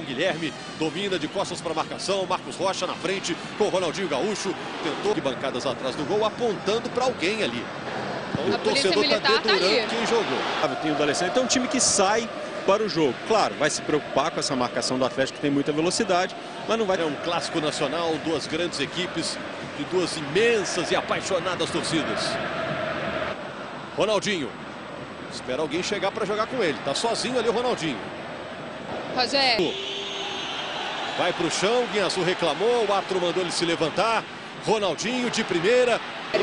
com o Guilherme, domina de costas para a marcação, Marcos Rocha na frente com o Ronaldinho Gaúcho, tentou que bancadas atrás do gol, apontando para alguém ali. Então, o torcedor está dedurando quem jogou. Tem o D'Alessandro, então é um time que sai para o jogo. Claro, vai se preocupar com essa marcação do Atlético, que tem muita velocidade, mas não vai... É um clássico nacional, duas grandes equipes, de duas imensas e apaixonadas torcidas. Ronaldinho. Espera alguém chegar para jogar com ele. Tá sozinho ali o Ronaldinho. Rogério. Vai para o chão, Guiaçu reclamou, o árbitro mandou ele se levantar. Ronaldinho de primeira.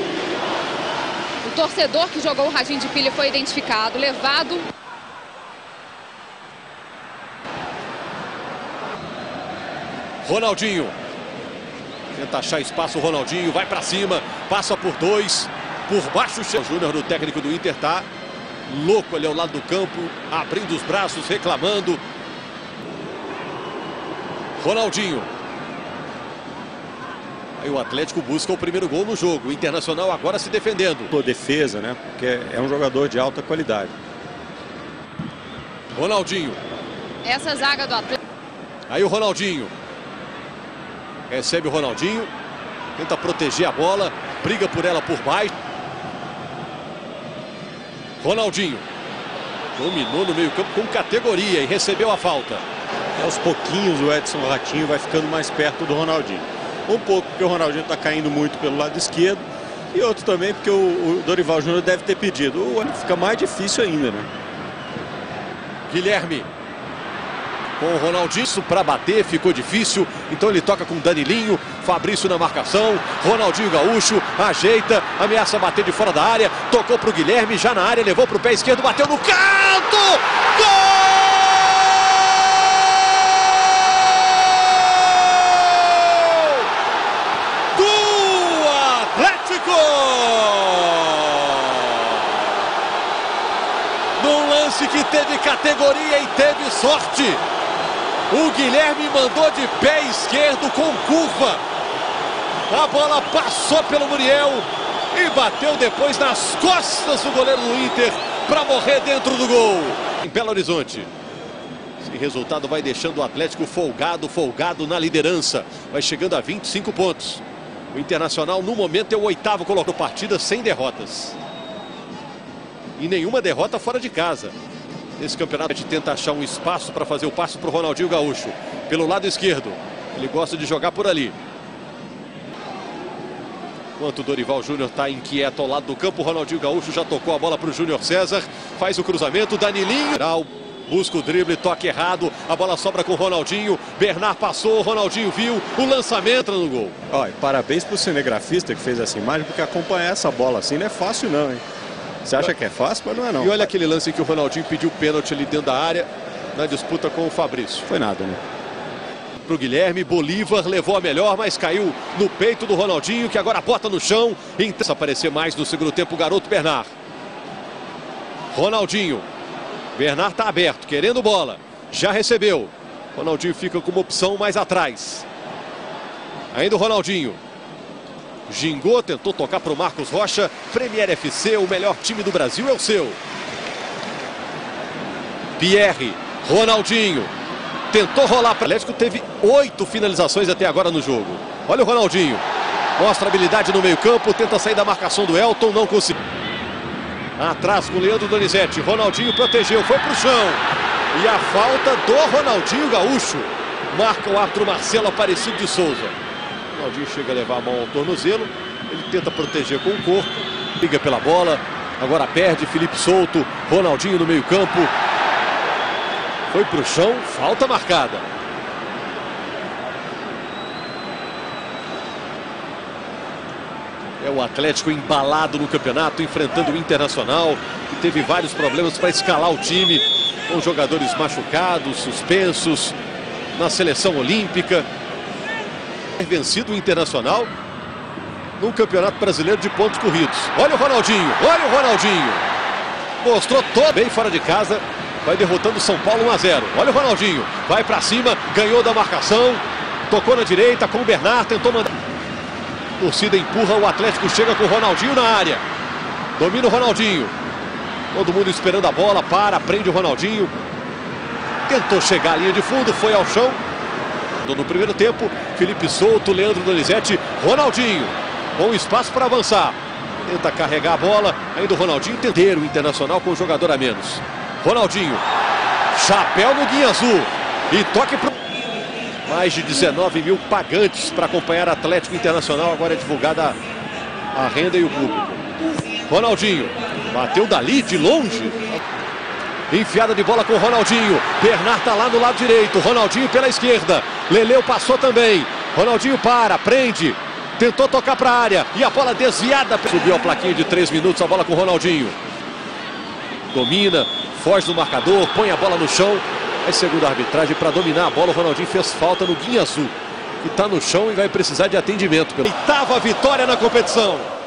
O torcedor que jogou o radinho de pilha foi identificado, levado. Ronaldinho. Tenta achar espaço o Ronaldinho, vai para cima, passa por dois. Por baixo, o Júnior, do técnico do Inter, tá louco ali ao lado do campo, abrindo os braços, reclamando. Ronaldinho. Aí o Atlético busca o primeiro gol no jogo. O Internacional agora se defendendo. Por defesa, né? Porque é um jogador de alta qualidade. Ronaldinho. Essa zaga do Atlético. Aí o Ronaldinho. Recebe o Ronaldinho. Tenta proteger a bola. Briga por ela por baixo. Ronaldinho. Dominou no meio campo com categoria e recebeu a falta. Aos pouquinhos o Edson Ratinho vai ficando mais perto do Ronaldinho. Um pouco porque o Ronaldinho está caindo muito pelo lado esquerdo. E outro também porque o Dorival Júnior deve ter pedido. Fica mais difícil ainda, né? Guilherme. Com o Ronaldinho para bater, ficou difícil. Então ele toca com o Danilinho. Fabrício na marcação. Ronaldinho Gaúcho ajeita, ameaça bater de fora da área. Tocou para o Guilherme, já na área, levou para o pé esquerdo, bateu no canto! Gol! Do Atlético! Num lance que teve categoria e teve sorte. O Guilherme mandou de pé esquerdo com curva. A bola passou pelo Muriel e bateu depois nas costas do goleiro do Inter para morrer dentro do gol. Em Belo Horizonte. Esse resultado vai deixando o Atlético folgado na liderança. Vai chegando a 25 pontos. O Internacional no momento é o 8º colocado, partida sem derrotas. E nenhuma derrota fora de casa. Esse campeonato tenta achar um espaço para fazer o passe para o Ronaldinho Gaúcho. Pelo lado esquerdo. Ele gosta de jogar por ali. Enquanto o Dorival Júnior está inquieto ao lado do campo, o Ronaldinho Gaúcho já tocou a bola para o Júnior César. Faz o cruzamento, Danilinho. Busca o drible, toque errado. A bola sobra com o Ronaldinho. Bernard passou, o Ronaldinho viu. O lançamento no gol. Olha, parabéns para o cinegrafista que fez essa imagem, porque acompanhar essa bola assim não é fácil não, hein? Você acha que é fácil, mas não é não. E olha aquele lance que o Ronaldinho pediu pênalti ali dentro da área, na disputa com o Fabrício. Foi nada, né? Pro Guilherme, Bolívar levou a melhor, mas caiu no peito do Ronaldinho, que agora bota no chão. Tenta aparecer mais no segundo tempo o garoto Bernard. Ronaldinho. Bernard tá aberto, querendo bola. Já recebeu. Ronaldinho fica com uma opção mais atrás. Ainda o Ronaldinho. Gingou, tentou tocar para o Marcos Rocha. Premier FC, o melhor time do Brasil é o seu. Pierre, Ronaldinho. Tentou rolar para o Atlético, teve 8 finalizações até agora no jogo. Olha o Ronaldinho. Mostra habilidade no meio campo, tenta sair da marcação do Elton, não conseguiu. Atrás com o Leandro Donizete. Ronaldinho protegeu, foi para o chão. E a falta do Ronaldinho Gaúcho. Marca o árbitro Marcelo Aparecido de Souza. Ronaldinho chega a levar a mão ao tornozelo. Ele tenta proteger com o corpo. Liga pela bola. Agora perde. Felipe solto. Ronaldinho no meio campo. Foi para o chão. Falta marcada. É o Atlético embalado no campeonato, enfrentando o Internacional, que teve vários problemas para escalar o time, com jogadores machucados, suspensos, na seleção olímpica. Vencido o Internacional no Campeonato Brasileiro de pontos corridos. Olha o Ronaldinho, olha o Ronaldinho. Mostrou todo bem fora de casa, vai derrotando o São Paulo 1-0. Olha o Ronaldinho, vai para cima, ganhou da marcação, tocou na direita com o Bernard, tentou mandar. Torcida empurra, o Atlético chega com o Ronaldinho na área. Domina o Ronaldinho. Todo mundo esperando a bola, prende o Ronaldinho. tentou chegar à linha de fundo, foi ao chão. No primeiro tempo, Felipe Souto, Leandro Donizete, Ronaldinho, com espaço para avançar. Tenta carregar a bola, ainda o Ronaldinho entender o Internacional com o jogador a menos. Ronaldinho, chapéu no guinha azul e toque para... Mais de 19 mil pagantes para acompanhar Atlético Internacional. Agora é divulgada a renda e o público. Ronaldinho, bateu dali de longe. Enfiada de bola com o Ronaldinho. Bernard tá lá no lado direito. Ronaldinho pela esquerda. Leleu passou também. Ronaldinho para, prende. Tentou tocar para a área. E a bola desviada. Subiu a plaquinha de 3 minutos. A bola com o Ronaldinho. Domina, foge do marcador, põe a bola no chão. Aí, segundo a arbitragem, para dominar a bola, o Ronaldinho fez falta no guinha azul, que está no chão e vai precisar de atendimento. Oitava vitória na competição.